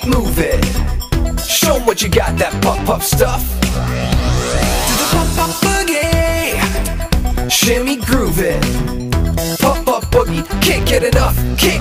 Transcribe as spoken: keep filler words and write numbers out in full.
move it. Show 'em what you got, that pop-up stuff. Do the pop-up boogie, shimmy groove it. Pop-up boogie, can't get enough, can't